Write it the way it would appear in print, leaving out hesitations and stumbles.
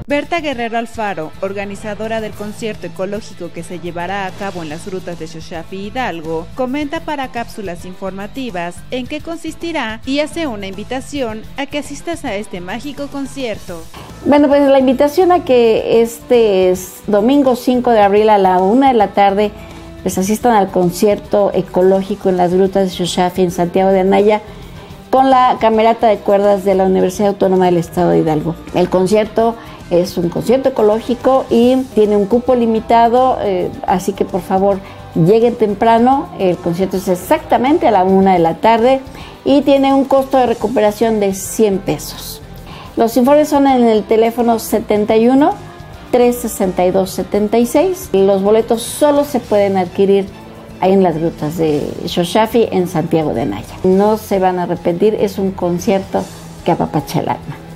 Berta Guerrero Alfaro, organizadora del concierto ecológico que se llevará a cabo en las rutas de Xochafhi Hidalgo, comenta para cápsulas informativas en qué consistirá y hace una invitación a que asistas a este mágico concierto. Bueno, pues la invitación a que este domingo 5 de abril a la 1 de la tarde pues asistan al concierto ecológico en las grutas de Xochafhi en Santiago de Anaya con la Camerata de Cuerdas de la Universidad Autónoma del Estado de Hidalgo. El concierto es un concierto ecológico y tiene un cupo limitado, así que por favor lleguen temprano. El concierto es exactamente a la 1 de la tarde y tiene un costo de recuperación de 100 pesos. Los informes son en el teléfono 71 362 76. Los boletos solo se pueden adquirir ahí en las grutas de Xochafhi en Santiago de Anaya. No se van a arrepentir, es un concierto que apapacha el alma.